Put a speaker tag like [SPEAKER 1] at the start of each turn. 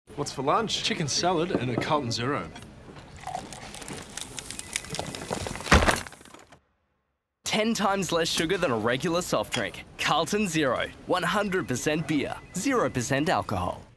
[SPEAKER 1] What's for lunch?
[SPEAKER 2] Chicken salad and a Carlton Zero.
[SPEAKER 3] 10 times less sugar than a regular soft drink. Carlton Zero. 100% beer, 0% alcohol.